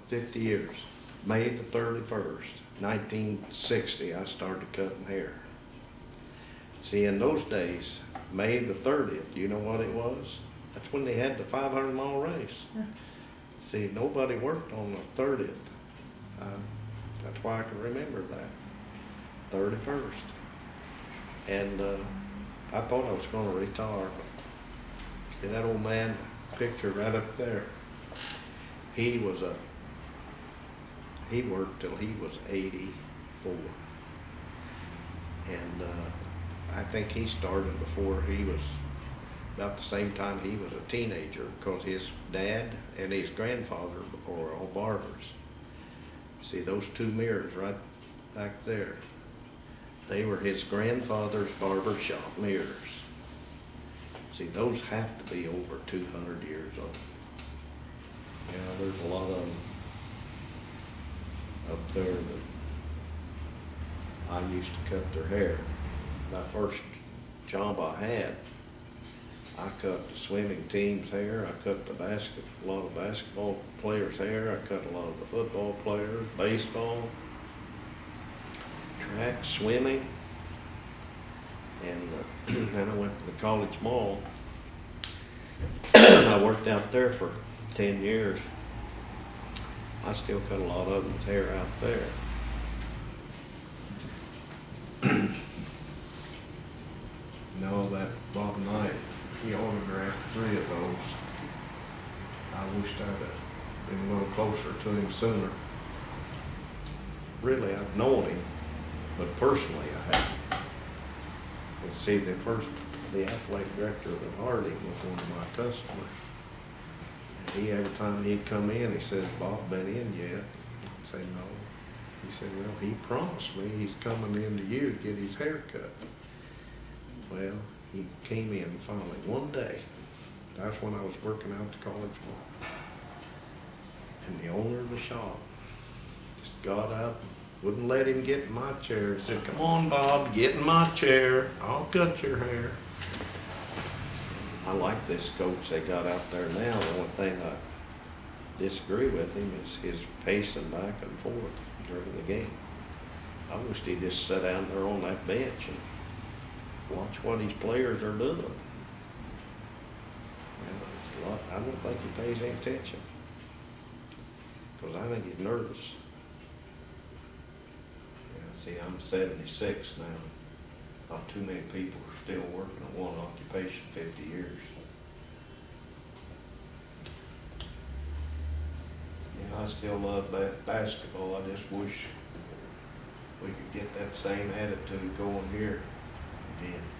50 years. May the 31st, 1960, I started cutting hair. See, in those days, May the 30th, you know what it was? That's when they had the 500-mile race. See, nobody worked on the 30th. That's why I can remember that, 31st. And I thought I was going to retire. See that old man picture right up there? He worked till he was 84. And I think he started before he was, about the same time he was a teenager, because his dad and his grandfather were all barbers. See those two mirrors right back there? They were his grandfather's barber shop mirrors. See, those have to be over 200 years old. Yeah, there's a lot of them up there that I used to cut their hair. My first job I had, I cut the swimming team's hair, I cut a lot of basketball players' hair, I cut a lot of the football players, baseball, track, swimming, and then I went to the college mall. I worked out there for 10 years. I still cut a lot of them's hair out there. No, that Bob Knight, he autographed 3 of those. I wished I'd have been a little closer to him sooner. Really, I've known him, but personally I haven't. But see, the athletic director of the Harding was one of my customers. And every time he'd come in, he says, "Bob been in yet?" I said, "No." He said, "Well, he promised me he's coming in to you to get his hair cut." Well, he came in finally one day. That's when I was working out at the college mall. And the owner of the shop just got up, wouldn't let him get in my chair. He said, "Come on, Bob, get in my chair. I'll cut your hair." I like this coach they got out there now. The only thing I disagree with him is his pacing back and forth during the game. I wish he'd just sit down there on that bench and watch what his players are doing. I don't think he pays any attention, because I think he's nervous. Yeah, see, I'm 76 now. Not too many people are still working on one occupation 50 years. Yeah, I still love basketball. I just wish we could get that same attitude going here again.